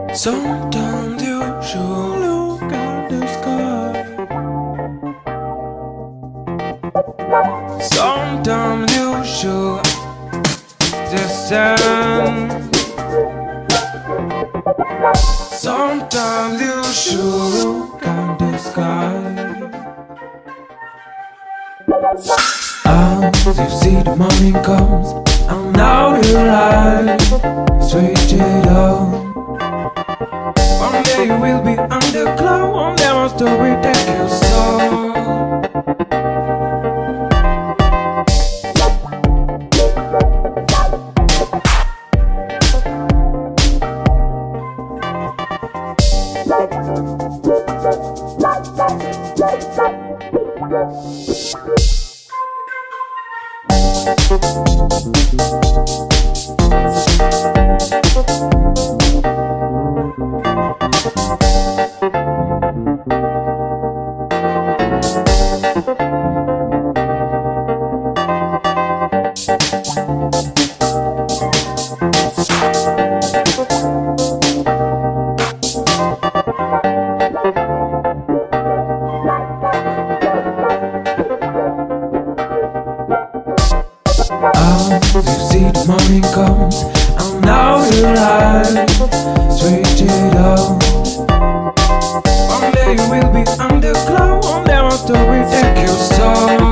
Sometimes you should look at the sky. Sometimes you should descend. Sometimes you should look at the sky. As you see the morning comes, and now you rise, switch it up. One day you will be underground, one day my story take your soul. As you see the morning comes, and now you rise, switch it up. One day you will be underground, one day my story take your soul.